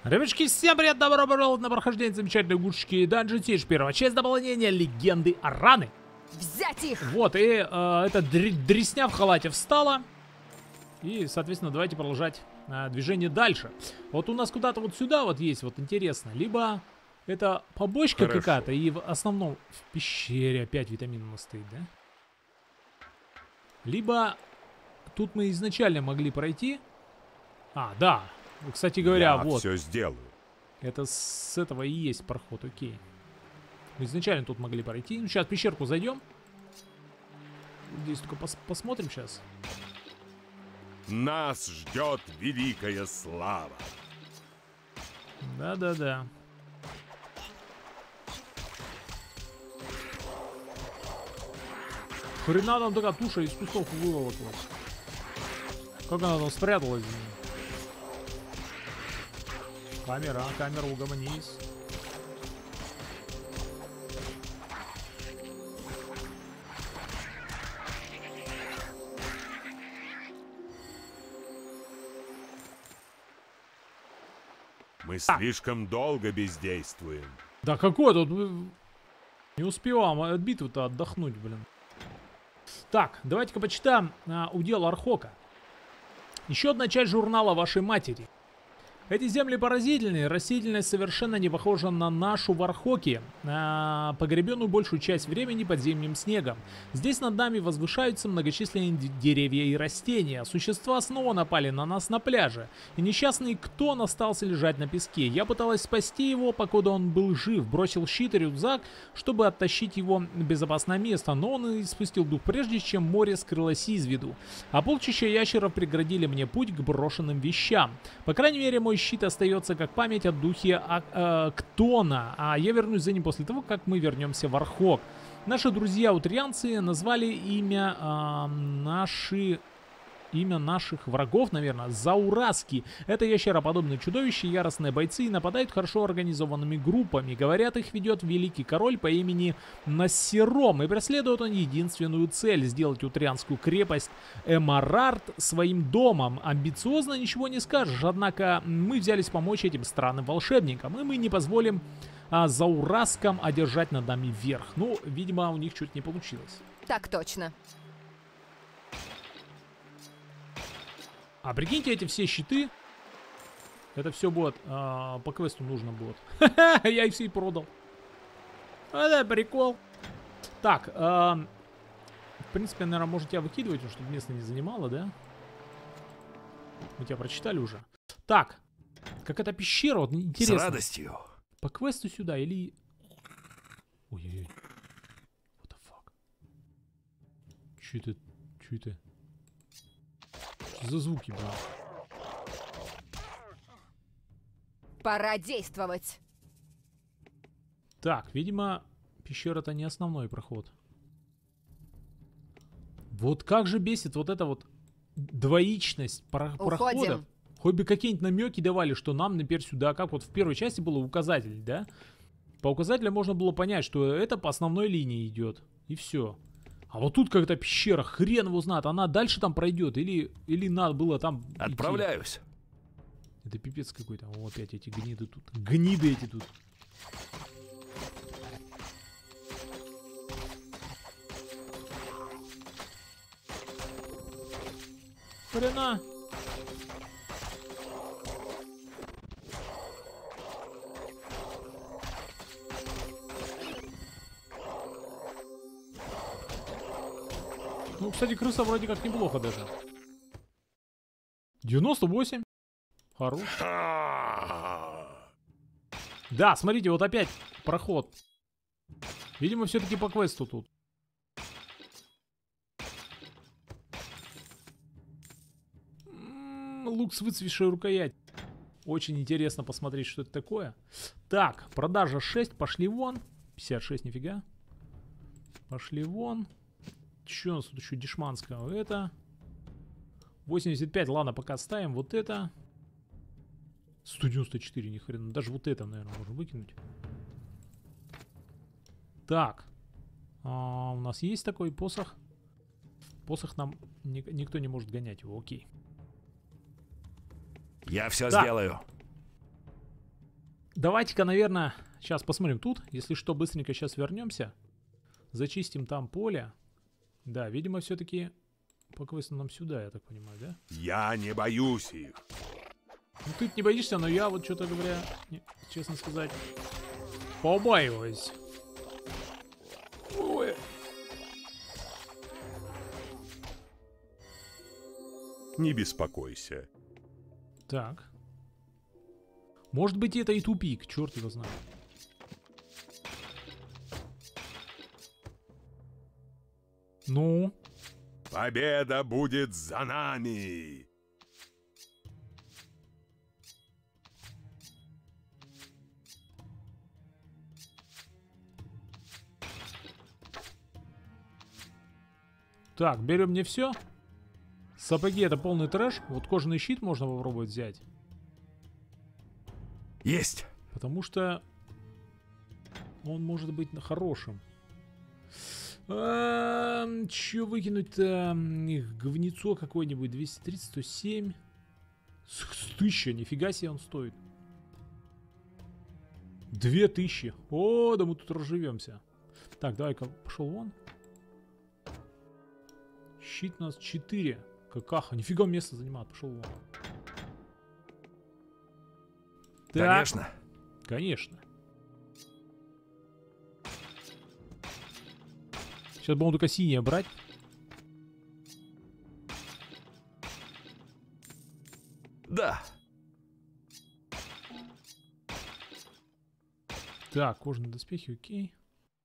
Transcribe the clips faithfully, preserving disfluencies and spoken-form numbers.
Ребятки, всем привет, добро пожаловать на прохождение замечательной игрушки Dungeon Siege. Первая часть дополнения Легенды Араны. Взять их! Вот, и э, эта др дресня в халате встала. И, соответственно, давайте продолжать э, движение дальше. Вот у нас куда-то вот сюда вот есть, вот интересно. Либо это побочка какая-то, и в основном в пещере опять витамин у нас стоит, да? Либо тут мы изначально могли пройти. А, да. Кстати говоря, Я вот. все сделаю. Это с этого и есть проход, окей. Мы изначально тут могли пройти. Ну, сейчас в пещерку зайдем. Здесь только пос посмотрим сейчас. Нас ждет великая слава. Да-да-да. Хрена там такая туша из кустов выволоклась. Как она там спряталась? Камера, камера, угомонись. Мы слишком долго бездействуем. Да какой тут? Не успеваем от битвы-то отдохнуть, блин. Так, давайте-ка почитаем а, удел Архока. Еще одна часть журнала вашей матери. Эти земли поразительные, растительность совершенно не похожа на нашу в Архоке, а, погребенную большую часть времени под зимним снегом. Здесь над нами возвышаются многочисленные деревья и растения. Существа снова напали на нас на пляже, и несчастный Ктон остался лежать на песке. Я пыталась спасти его, покуда он был жив, бросил щит и рюкзак, чтобы оттащить его в безопасное место, но он испустил дух прежде, чем море скрылось из виду. А полчища ящеров преградили мне путь к брошенным вещам. По крайней мере, мой щит остается как память о духе а, а, Ктона, а я вернусь за ним после того, как мы вернемся в Архок. Наши друзья-утрианцы назвали имя а, наши... Имя наших врагов, наверное, Заураски. Это ящероподобные чудовища, яростные бойцы и нападают хорошо организованными группами. Говорят, их ведет великий король по имени Нассером. И преследует он единственную цель — сделать утрианскую крепость Эмарарт своим домом. Амбициозно ничего не скажешь, однако мы взялись помочь этим странным волшебникам, и мы не позволим а, Заураскам одержать над нами верх. Ну, видимо, у них чуть не получилось. Так точно. А прикиньте, эти все щиты, это все будет, а, по квесту нужно будет. Я их все и продал. Это прикол. Так, а, в принципе, наверное, может тебя выкидывать, чтобы место не занимало, да? Мы тебя прочитали уже. Так, как эта пещера, вот интересно. С радостью. По квесту сюда или... Ой-ой-ой. What the fuck? Че это? Че это? За звуки, блин. Пора действовать. Так, видимо, пещера-то не основной проход. Вот как же бесит вот эта вот двоичность про проходов. Хоть бы какие-нибудь намеки давали, что нам, например, сюда, как вот в первой части было указатель, да? По указателю можно было понять, что это по основной линии идет. И все. А вот тут какая-то пещера, хрен его знает, она дальше там пройдет или, или надо было там Отправляюсь. идти. Это пипец какой-то. О, опять эти гниды тут. Гниды эти тут. Хрена. Ну, кстати, крыса вроде как неплохо даже. девяносто восемь. Хорош. Да, смотрите, вот опять проход. Видимо, все-таки по квесту тут. М-м, лук с выцветшей рукоять. Очень интересно посмотреть, что это такое. Так, продажа шесть, пошли вон. пятьдесят шесть, нифига. Пошли вон. Что у нас тут еще дешманского? Это восемьдесят пять, ладно, пока ставим. Вот это сто девяносто четыре, ни хрена. Даже вот это, наверное, можно выкинуть. Так, а, у нас есть такой посох. Посох нам ни, никто не может гонять его, окей. Я все Так. сделаю. давайте-ка, наверное, сейчас посмотрим тут. Если что, быстренько сейчас вернемся. Зачистим там поле. Да, видимо, все-таки по квесту нам сюда, я так понимаю, да? Я не боюсь их. Ну, ты не боишься, но я вот что-то говоря, не, честно сказать, побаиваюсь. Ой. Не беспокойся. Так. Может быть, это и тупик, черт его знает. Ну? Победа будет за нами. Так, берем не все. Сапоги это полный трэш. Вот кожаный щит можно попробовать взять. Есть. Потому что он может быть хорошим. А, че выкинуть-то? Говнецо какое-нибудь. двести тридцать, сто семь. С тысяча, нифига себе он стоит. Две тысячи. О, да мы тут разживемся. Так, давай-ка пошел вон. Щит у нас четыре. Какаха, нифига место занимает. Пошел вон. Так. Конечно. Конечно. Сейчас будем только синее брать. Да. Так, кожаные доспехи, окей.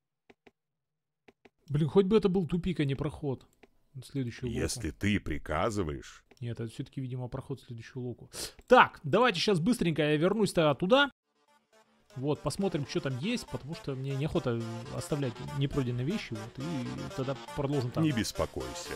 Блин, хоть бы это был тупик, а не проход. Следующую локу. Если ты приказываешь. Нет, это все-таки, видимо, проход в следующую локу. Так, давайте сейчас быстренько я вернусь тогда туда. Вот, посмотрим, что там есть, потому что мне неохота оставлять непройденные вещи. Вот, и тогда продолжим там. Не беспокойся.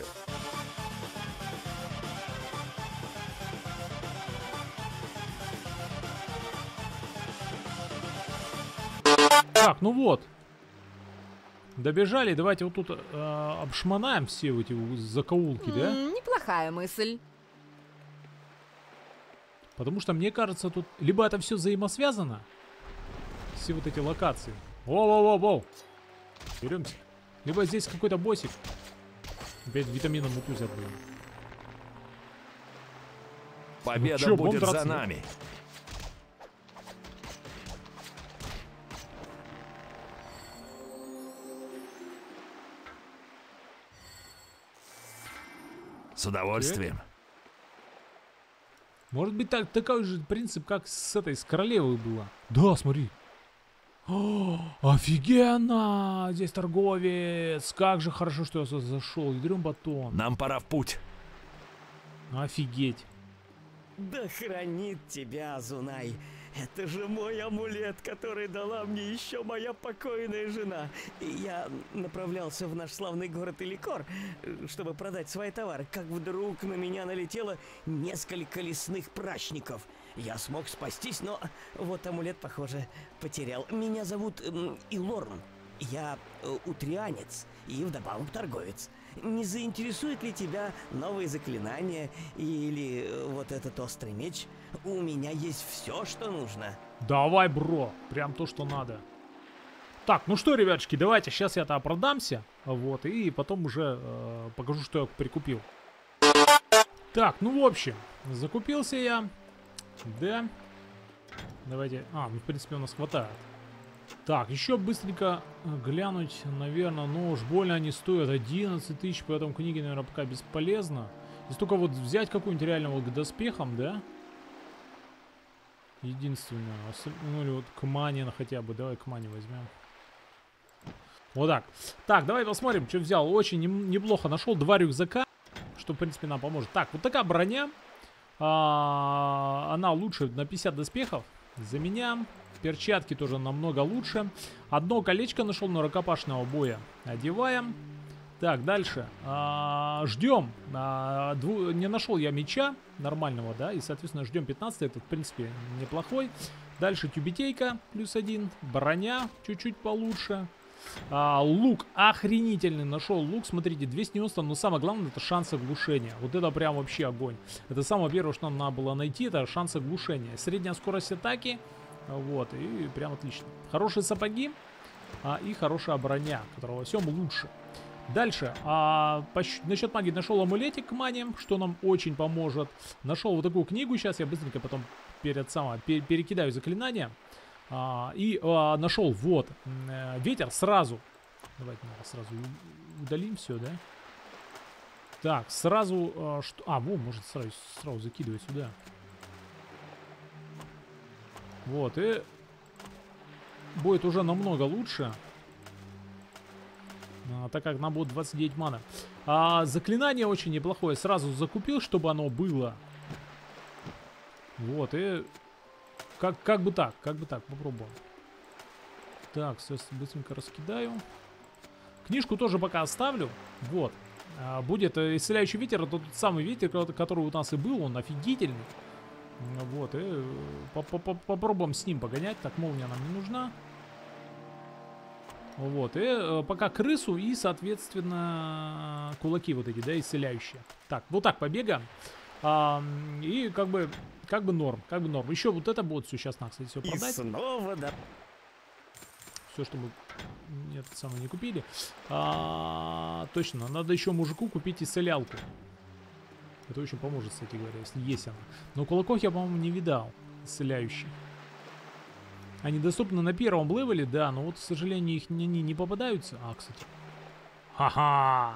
Так, ну вот. Добежали, давайте вот тут э, обшмонаем все эти закоулки, да? М, неплохая мысль. Потому что, мне кажется, тут либо это все взаимосвязано, все вот эти локации. Воу-воу-воу-воу. Беремся. Либо здесь какой-то боссик. Опять витамином мутузят, блин. Победа Ну чё, будет будем за драться? нами. С удовольствием. Может быть, так, такой же принцип, как с этой, с королевой было. Да, смотри. О, офигенно! Здесь торговец. Как же хорошо, что я сюда зашел. Ядрён батон. Нам пора в путь. Офигеть. Да хранит тебя, Азунай. Это же мой амулет, который дала мне еще моя покойная жена. И я направлялся в наш славный город Эликор, чтобы продать свои товары, как вдруг на меня налетело несколько лесных прачников. Я смог спастись, но вот амулет, похоже, потерял. Меня зовут эм, Илорн. Я э, утрианец и вдобавок торговец. Не заинтересует ли тебя новые заклинания или э, вот этот острый меч? У меня есть все, что нужно. Давай, бро. Прям то, что надо. Так, ну что, ребятушки, давайте сейчас я-то продамся. Вот, и потом уже э, покажу, что я прикупил. Так, ну в общем, закупился я. Да. Давайте. А, ну в принципе у нас хватает. Так, еще быстренько глянуть, наверное, ну уж больно они стоят одиннадцать тысяч, поэтому книги, наверное, пока бесполезно. Если только вот взять какую-нибудь реально вот к доспехам, да? Единственное. Ну или вот к мане хотя бы. Давай к мане возьмем. Вот так. Так, давай посмотрим, что взял. Очень неплохо нашел. Два рюкзака, что в принципе нам поможет. Так, вот такая броня. А, она лучше на пятьдесят доспехов. Заменяем. Перчатки тоже намного лучше. Одно колечко нашел на рукопашного боя. Одеваем. Так, дальше. А, ждем. А, дву... Не нашел я меча нормального, да. И, соответственно, ждем пятнадцать. Это, в принципе, неплохой. Дальше тюбетейка плюс один. Броня чуть-чуть получше. А, лук охренительный. Нашел лук. Смотрите, двести девяносто. Но самое главное, это шанс оглушения. Вот это прям вообще огонь. Это самое первое, что нам надо было найти. Это шанс оглушения. Средняя скорость атаки. Вот, и прям отлично. Хорошие сапоги а, и хорошая броня, которая во всем лучше. Дальше, а, по, насчет магии нашел амулетик к мане, что нам очень поможет. Нашел вот такую книгу, сейчас я быстренько потом перед самым пер, перекидаю заклинания. А, и а, нашел вот, э, ветер сразу. Давайте наверное, сразу удалим все, да? Так, сразу, а, что... А, во, может сразу, сразу закидывать сюда. Вот, и будет уже намного лучше. А, так как нам будет двадцать девять маны. А, заклинание очень неплохое. Сразу закупил, чтобы оно было. Вот, и... Как, как бы так, как бы так, попробуем. Так, все быстренько раскидаю. Книжку тоже пока оставлю. Вот. А, будет исцеляющий ветер. Это тот самый ветер, который у нас и был. Он офигительный. Вот, и попробуем с ним погонять. Так, молния нам не нужна. Вот, и пока крысу и, соответственно, кулаки вот эти, да, исцеляющие. Так, вот так побегаем. А, и как бы, как бы норм, как бы норм. Еще вот это будет все сейчас, на, кстати, все продать. И снова, да. Все, что мы нет, самое не купили. А, точно, надо еще мужику купить исцелялку. Это очень поможет, кстати говоря, если есть она. Но кулаков я, по-моему, не видал. Исцеляющих. Они доступны на первом левеле, да, но вот, к сожалению, их не, не, не попадаются. А, кстати. Ха-ха!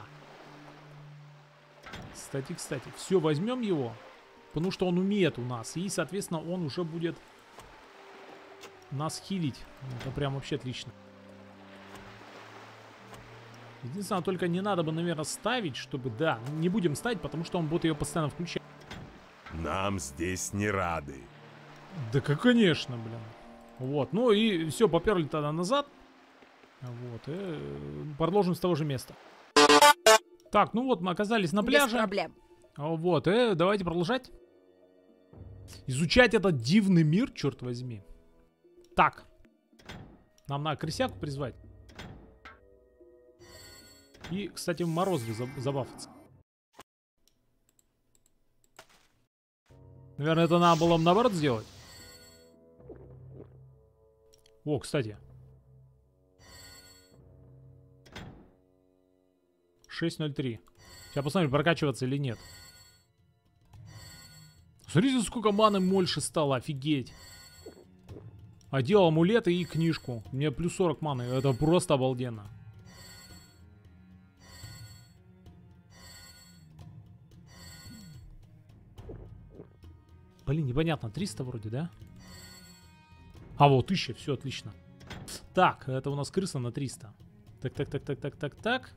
Кстати, кстати. Все, возьмем его. Потому что он умеет у нас. И, соответственно, он уже будет нас хилить. Это прям вообще отлично. Единственное, только не надо бы, наверное, ставить, чтобы... Да, не будем ставить, потому что он будет ее постоянно включать. Нам здесь не рады. Да, как, конечно, блин. Вот, ну и все, поперли тогда назад. Вот, и продолжим с того же места. Так, ну вот мы оказались на пляже. Без проблем. Вот, и давайте продолжать. Изучать этот дивный мир, черт возьми. Так. Нам надо крысяку призвать. И, кстати, в морозле забафаться. Наверное, это надо было наоборот сделать. О, кстати. шесть ноль три. Сейчас посмотрим, прокачиваться или нет. Смотрите, сколько маны больше стало, офигеть. Одел амулеты и книжку. У меня плюс сорок маны, это просто обалденно. Блин, непонятно, триста вроде, да? А, вот, тысяча, все отлично. Так, это у нас крыса на триста. Так, так, так, так, так, так, так.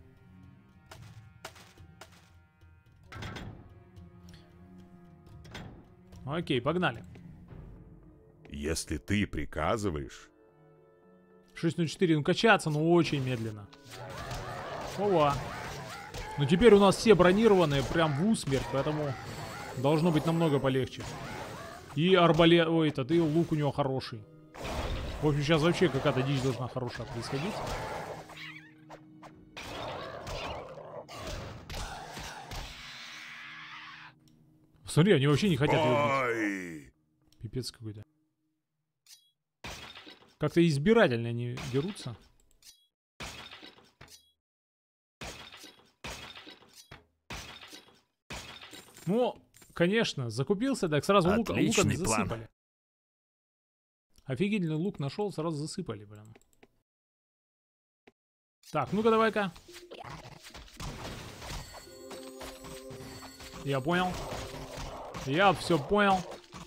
Окей, погнали. Если ты приказываешь... шесть ноль четыре, ну качаться, ну очень медленно. Ова. Ну теперь у нас все бронированные, прям в усмерть, поэтому должно быть намного полегче. И арбалет, ой, этот, и лук у него хороший. В общем, сейчас вообще какая-то дичь должна хорошая происходить. Смотри, они вообще не хотят его бить. Пипец какой-то. Как-то избирательно они дерутся. Ну, конечно, закупился, так сразу лук, луком засыпали. План. Офигительный лук нашел, сразу засыпали, прям. Так, ну-ка давай-ка. Я понял. Я все понял.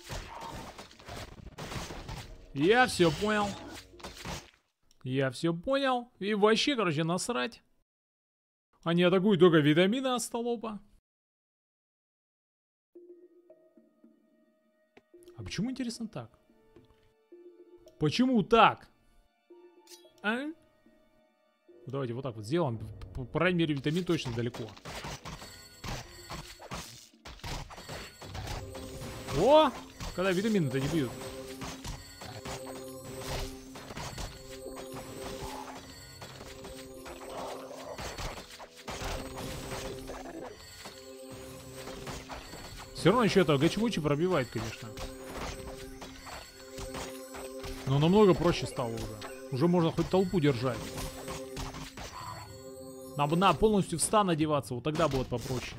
Я все понял. Я все понял. И вообще, короче, насрать. Они атакуют только витамины остолопа. А почему, интересно, так? Почему так? А? Ну, давайте вот так вот сделаем. По, по крайней мере, витамин точно далеко. О! Когда витамины-то не бьют. Все равно еще это гачмучи пробивает, конечно. Но намного проще стало уже. Уже можно хоть толпу держать. Нам бы надо полностью в стан одеваться, вот тогда будет попроще.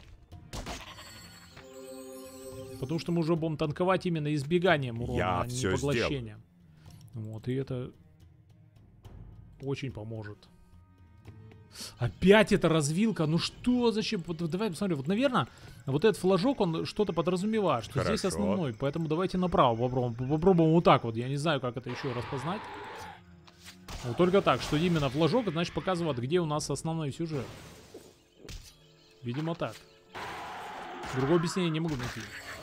Потому что мы уже будем танковать именно избеганием урона, Я а не всё поглощением. Вот, и это очень поможет. Опять эта развилка, ну что, зачем? Вот, давай посмотрим, вот, наверное, вот этот флажок, он что-то подразумевает, что Хорошо. здесь основной, поэтому давайте направо попробуем. Попробуем вот так вот, я не знаю, как это еще распознать. Вот только так, что именно флажок, значит, показывает, где у нас основной сюжет. Видимо, так. Другого объяснения не могу найти.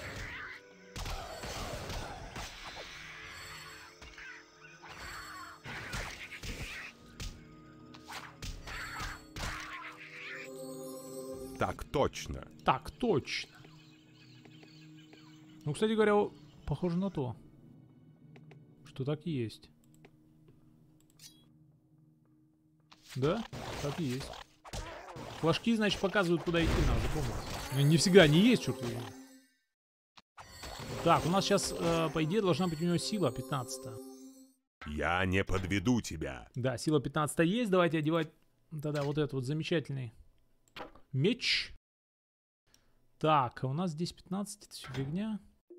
Так точно. Так, точно. Ну, кстати говоря, похоже на то, что так и есть. Да, так и есть. Флажки, значит, показывают, куда идти надо, запомнить. Но не всегда они есть, черт возьми. Так, у нас сейчас, э, по идее, должна быть у него сила пятнадцатая. Я не подведу тебя. Да, сила пятнадцатая есть. Давайте одевать тогда вот этот вот замечательный меч. Так, а у нас здесь пятнадцать, это все фигня.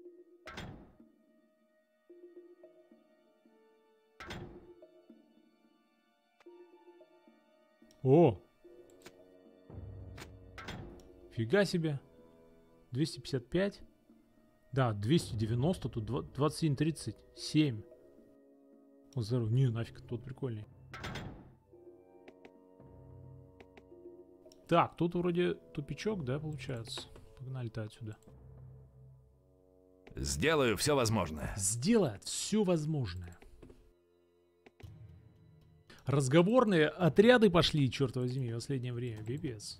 О! Фига себе. двести пятьдесят пять. Да, двести девяносто, тут двадцать семь тридцать семь. Вот здорово. Не, нафиг, тут прикольней. Так, тут вроде тупичок, да, получается? Погнали-то отсюда. Сделаю все возможное. Сделает все возможное. Разговорные отряды пошли, черт возьми, в последнее время. Пипец.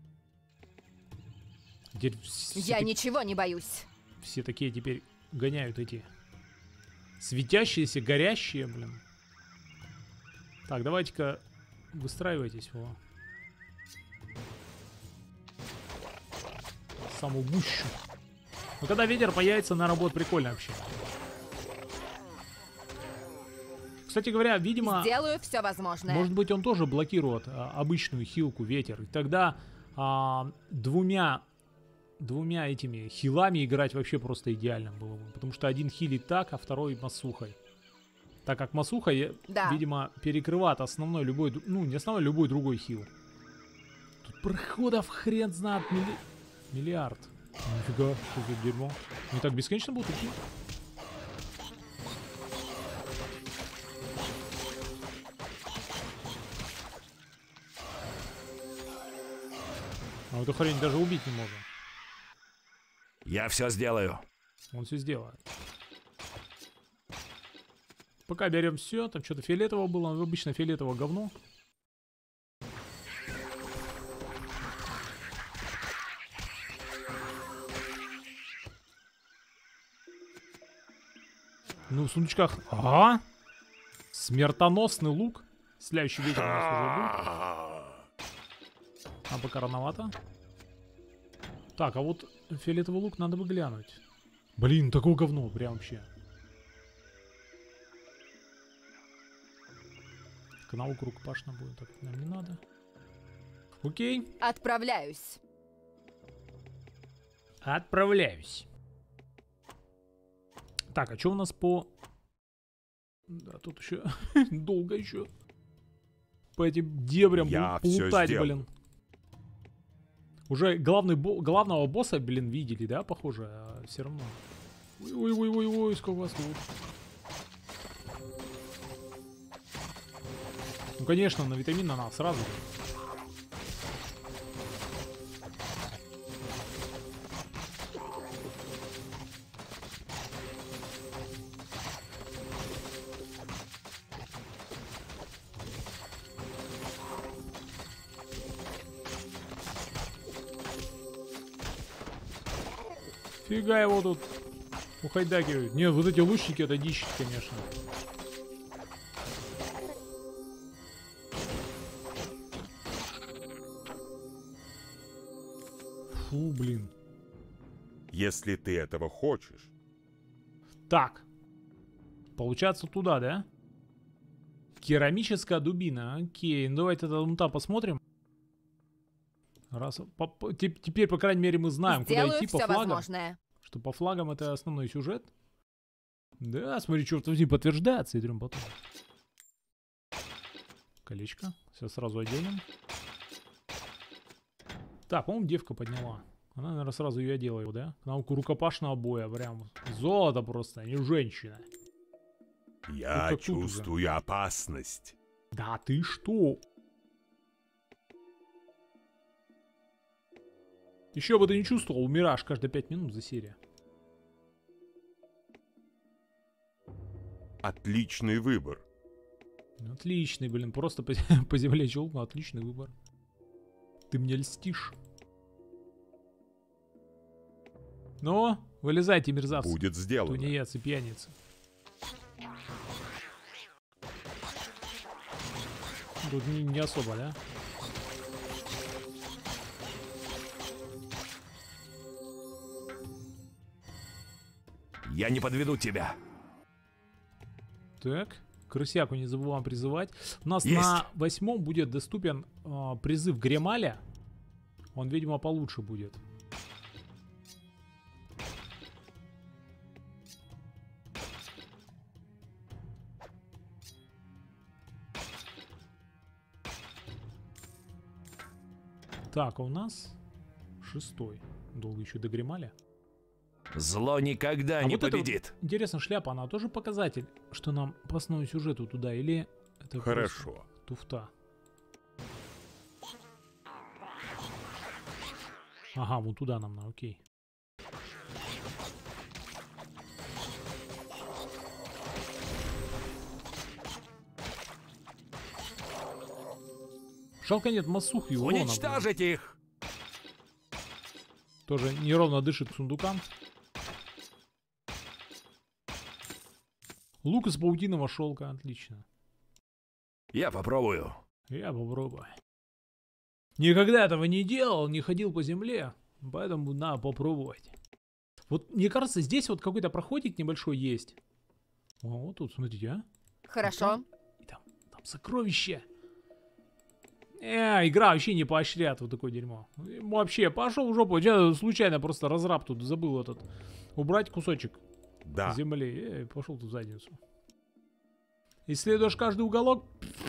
Теперь все, Я так- ничего не боюсь. все такие теперь гоняют эти светящиеся, горящие, блин. Так, давайте-ка выстраивайтесь. Во. Самую гущу. Ну, когда ветер появится, на работу прикольно вообще. Кстати говоря, видимо, Сделаю все возможное. может быть, он тоже блокирует а, обычную хилку ветер. И тогда а, двумя, двумя этими хилами играть вообще просто идеально было бы. Потому что один хилит так, а второй масухой. Так как масуха, я- Да. видимо, перекрывает основной любой, ду- ну не основной, любой другой хил. Тут проходов хрен знает милли- миллиард. Нифига, что за дерьмо. Не так бесконечно будут идти? А эту хрень даже убить не можем. Я все сделаю. Он все сделает. Пока берем все, там что-то фиолетового было, обычно фиолетовое говно. Ну, в сундучках... Ага! Смертоносный лук. Следующий ветер у нас уже будет. А пока рановато. Так, а вот фиолетовый лук надо бы глянуть. Блин, такое говно, прям вообще. Так, наука рукопашная будет, так нам не надо. Окей, Отправляюсь. отправляюсь. Так, а что у нас по... Да, тут еще долго еще. По этим дебрям Я бу- всё плутать, сделал. блин. Уже главный бо- главного босса, блин, видели, да, похоже? А все равно. Ой-ой-ой-ой, сколько вас тут. Ну, конечно, на витамин на нас сразу. Фига его тут ухайдакивают. Не, вот эти лучники это дичь, конечно. Фу, блин. Если ты этого хочешь. Так. Получается туда, да? Керамическая дубина. Окей, ну давайте тогда вон там посмотрим. Раз, по, по, те, теперь, по крайней мере, мы знаем, Сделаю куда идти по все флагам. возможное. Что по флагам это основной сюжет. Да, смотри, черт возьми, подтверждается. Идем потом. Колечко. Все сразу оденем. Так, по-моему, девка подняла. Она, наверное, сразу ее одела его, да? Науку рукопашного боя. Прям золото просто, а не женщина. Я как тут чувствую опасность. Да ты что? Еще бы ты не чувствовал, умираешь каждые пять минут за серию. Отличный выбор. Отличный, блин, просто по, по земле челкнул, отличный выбор. Ты мне льстишь. Ну, вылезайте, мерзавцы. Будет сделано. Тунеядцы, пьяницы. Тут не, не особо, да? Я не подведу тебя. Так, крысяку не забываем призывать. У нас Есть. на восьмом будет доступен э, призыв Гремаля. Он, видимо, получше будет. Так, а у нас шестой. Долго еще до Гремаля. Зло никогда А не вот это вот, победит. интересно, шляпа, она тоже показатель, что нам по основному сюжету туда, или это Хорошо. просто туфта? Ага, вон туда нам на, окей. Жалко нет массух и урона. блин. Уничтожить их! Тоже неровно дышит к сундукам. Лук из паутиного шелка, отлично. Я попробую. Я попробую. Никогда этого не делал, не ходил по земле, поэтому надо попробовать. Вот мне кажется, здесь вот какой-то проходик небольшой есть. О, вот тут, смотрите, а. Хорошо. И там, там сокровище. Э, игра вообще не поощряет вот такое дерьмо. Вообще, пошел в жопу. Я случайно просто разраб тут забыл этот. Убрать кусочек Да. земли. И пошел тут в задницу. Исследуешь каждый уголок.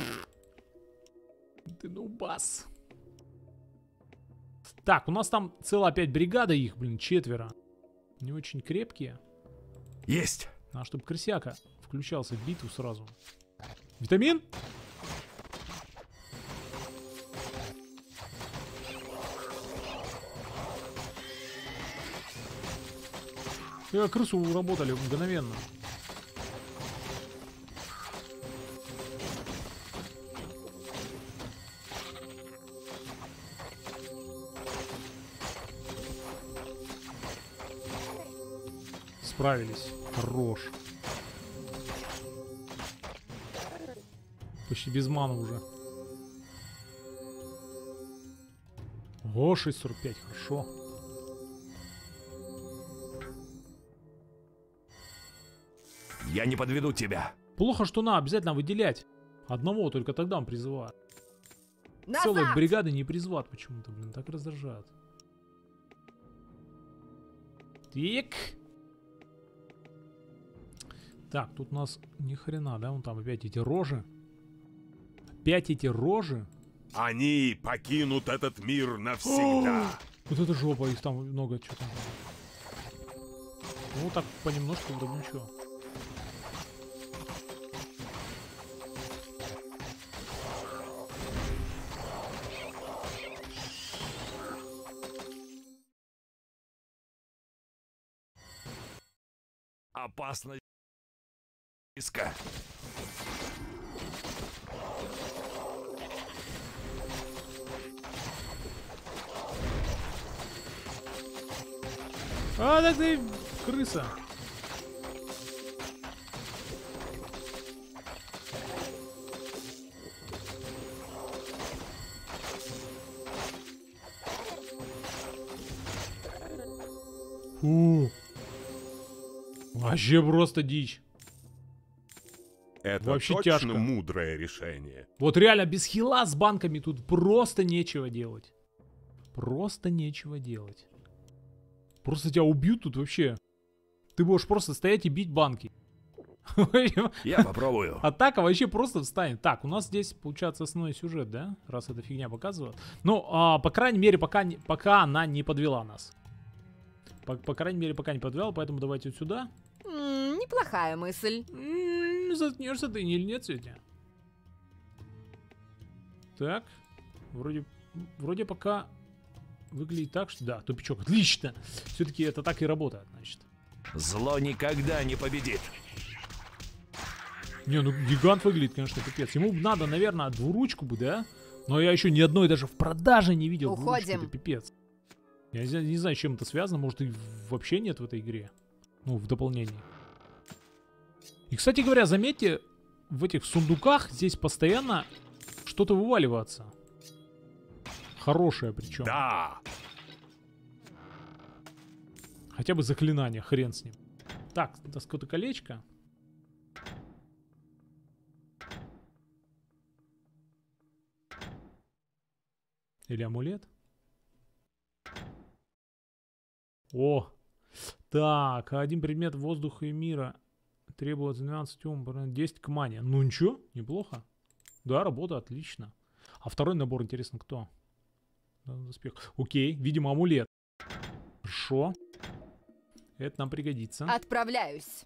Ты нубас. Так, у нас там целая опять бригада их, блин, четверо. Не очень крепкие. Есть. А чтобы крысяка включался в битву сразу. Витамин? Э, крысу уработали мгновенно. Справились. Хорош. Почти без мана уже. О, шесть сорок пять, хорошо. Я не подведу тебя. Плохо, что надо обязательно выделять одного, только тогда он призывает. Целые Назад! бригады не призват почему-то, блин, так раздражает. Так. Так, тут у нас ни хрена, да? Вон там опять эти рожи. Опять эти рожи. Они покинут этот мир навсегда. Вот это жопа, их там много что-то. Ну так понемножку вроде ничего. Опасно. Иска. А, так ты крыса. Фу. Вообще просто дичь. Это Вообще точно тяжко. мудрое решение. Вот реально без хила с банками тут просто нечего делать. Просто нечего делать. Просто тебя убьют тут вообще. Ты будешь просто стоять и бить банки. Я попробую. Атака вообще просто встанет. Так, у нас здесь получается основной сюжет, да? Раз эта фигня показывает. Ну, а, по крайней мере, пока, не, пока она не подвела нас. По, по крайней мере, пока не подвела, поэтому давайте вот сюда. М, неплохая мысль. М-м, заткнешься ты или нет сегодня? Так. Вроде, вроде пока выглядит так, что... Да, тупичок. Отлично. Все-таки это так и работает, значит. Зло никогда не победит. Не, ну гигант выглядит, конечно, пипец. Ему надо, наверное, двуручку бы, да? Но я еще ни одной даже в продаже не видел. Уходим. Это пипец. Я не, не знаю, с чем это связано. Может, и вообще нет в этой игре. Ну, в дополнении. И, кстати говоря, заметьте, в этих сундуках здесь постоянно что-то вываливается. Хорошее причем. Да! Хотя бы заклинание, хрен с ним. Так, доскоты колечко. Или амулет? О! Так, один предмет воздуха и мира требует двенадцать ум, десять к мане. Ну ничего, неплохо. Да, работа отлично. А второй набор, интересно, кто? Доспех. Окей, видимо, амулет. Хорошо. Это нам пригодится. Отправляюсь.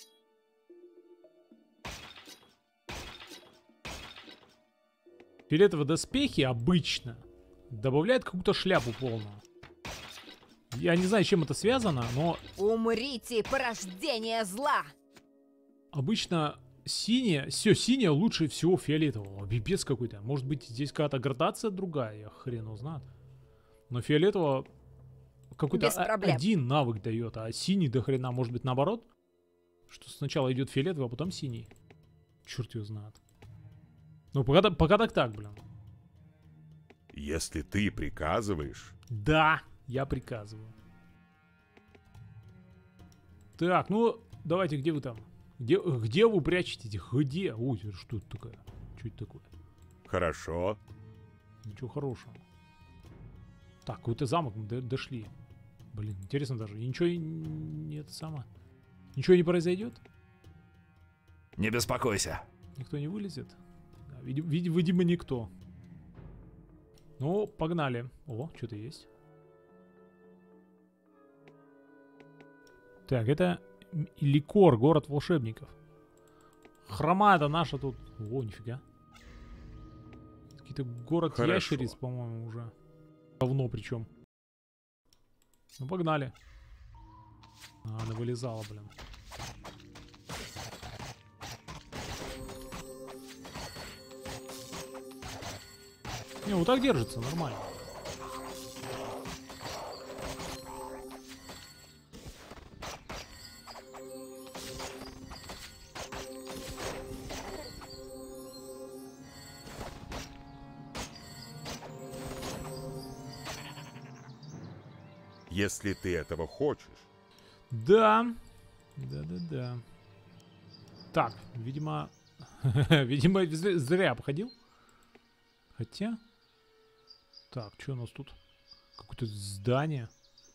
Фиолетовые доспехи обычно добавляют какую-то шляпу полную. Я не знаю, с чем это связано, но Умрите, порождение зла! обычно синее, все синее лучше всего фиолетового. Пипец какой-то. Может быть, здесь какая-то градация другая, я хрен его знает. Но фиолетового какой-то Без о- проблем. один навык дает, а синий до хрена, может быть, наоборот? Что сначала идет фиолетовый, а потом синий. Черт его знает. Ну, пока, пока так так, блин. Если ты приказываешь, Да, я приказываю. Так, ну, давайте, где вы там? Где, где вы прячетесь? Где? Ой, что это такое? Что это такое? хорошо. Ничего хорошего. Так, какой-то замок мы до- дошли. Блин, интересно даже. И ничего и нет само. Ничего не произойдет? Не беспокойся. Никто не вылезет? Да, види- види- видимо, никто. Ну, погнали. О, что-то есть. Так, это М- Ликор, город волшебников. Хромада наша тут. О, нифига. Какие-то город Хорошо. ящериц, по-моему, уже. Давно причем. Ну, погнали. А, она вылезала, блин. Не, вот так держится, нормально. Если ты этого хочешь. Да. Да-да-да. Так, видимо... видимо, зря зря обходил. Хотя... Так, что у нас тут? Какое-то здание.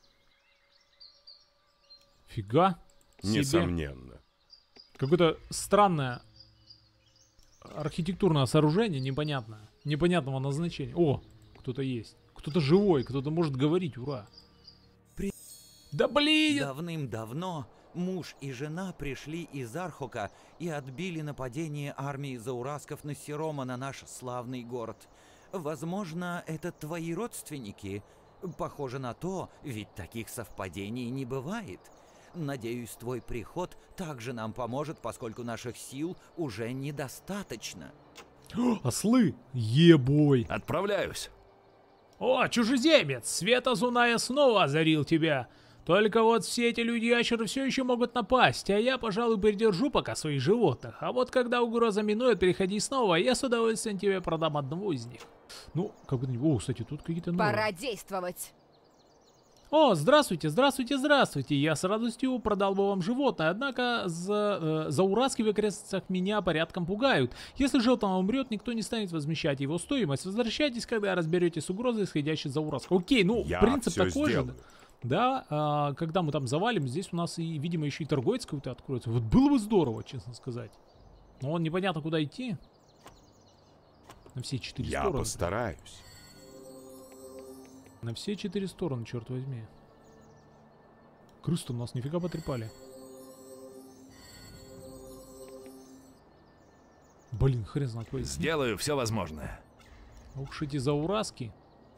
Фига себе. Несомненно. Какое-то странное архитектурное сооружение, непонятное. Непонятного назначения. О, кто-то есть. Кто-то живой, кто-то может говорить, ура. При- Да блин! Давным-давно муж и жена пришли из Архока и отбили нападение армии заурасков на Сирома на наш славный город. Возможно, это твои родственники? Похоже на то, ведь таких совпадений не бывает. Надеюсь, твой приход также нам поможет, поскольку наших сил уже недостаточно. Ослы! Ебой! Отправляюсь. О, чужеземец! Свет Азуная снова озарил тебя. Только вот все эти люди-ящеры все еще могут напасть, а я, пожалуй, придержу пока своих животных. А вот когда угроза минует, переходи снова, я с удовольствием тебе продам одного из них. Ну, как бы... О, кстати, тут какие-то новые. Пора действовать. О, здравствуйте, здравствуйте, здравствуйте. Я с радостью продал бы вам животное, однако за, э, заураски в окрестностях меня порядком пугают. Если животное умрет, никто не станет возмещать его стоимость. Возвращайтесь, когда разберетесь с угрозой, исходящей из заураска. Окей, ну, Я принцип всё такой сделаю. же. Да, а, когда мы там завалим, здесь у нас и, видимо, еще и торговец какой-то откроется. Вот было бы здорово, честно сказать. Но он непонятно куда идти. На все четыре Я стороны. постараюсь. На все четыре стороны, черт возьми. Крыс-то у нас нифига потрепали. Блин, хрен знает какой. Сделаю все возможное. Уж эти заураски.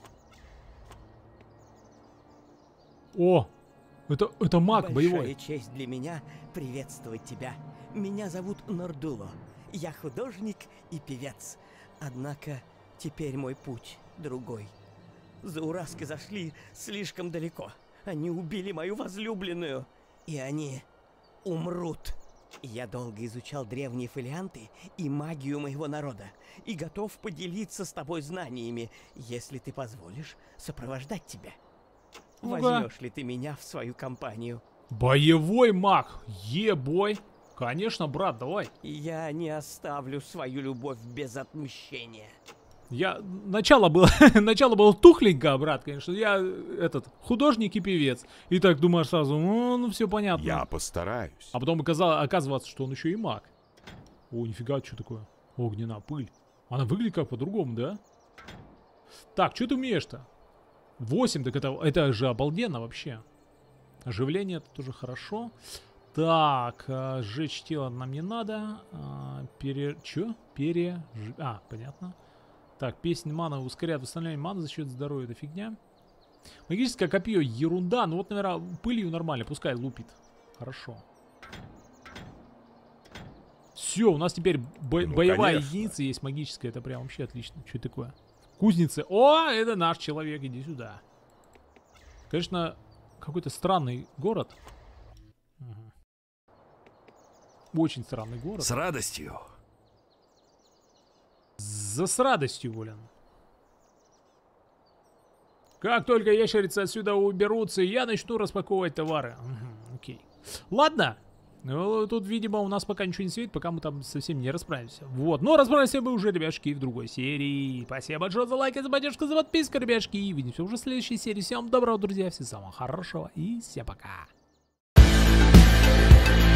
О! Это, это маг Большая боевой. честь для меня приветствовать тебя. Меня зовут Нордуло. Я художник и певец. Однако теперь мой путь другой. Заураски зашли слишком далеко. Они убили мою возлюбленную. И они умрут. Я долго изучал древние фолианты и магию моего народа. И готов поделиться с тобой знаниями, если ты позволишь сопровождать тебя. Ну-ка. Возьмешь ли ты меня в свою компанию? Боевой маг. Е-бой. Конечно, брат, давай. Я не оставлю свою любовь без отмщения. Я... Начало было... Начало было тухленько, брат, конечно. Я этот... Художник и певец. И так думаешь сразу, ну, ну все понятно. Я постараюсь. А потом оказа- оказывается, что он еще и маг. О, нифига, что такое? Огненная пыль. Она выглядит как по-другому, да? Так, что ты умеешь-то? восемь, так это, это же обалденно вообще. Оживление это тоже хорошо. Так, а, сжечь тело нам не надо. А, пере... Чё? Пере... А, понятно. Так, песня маны ускоряет восстановление маны за счет здоровья. Это фигня. Магическое копье ерунда. Ну вот, наверное, пылью нормально. Пускай лупит. Хорошо. Все, у нас теперь бо- Ну, боевая конечно. единица есть магическая. Это прям вообще отлично. Что это такое? Кузницы. О, это наш человек. Иди сюда. Конечно, какой-то странный город. Ага. Очень странный город. С радостью. За с радостью, Волин. Как только ящерицы отсюда уберутся, я начну распаковывать товары. Угу, окей. Ладно. Ну, тут, видимо, у нас пока ничего не светит, пока мы там совсем не расправимся. Вот. Но расправимся мы уже, ребяшки, в другой серии. Спасибо большое за лайк, за поддержку, за подписку, ребяшки. И увидимся уже в следующей серии. Всем доброго, друзья. Всего самого хорошего. И всем пока.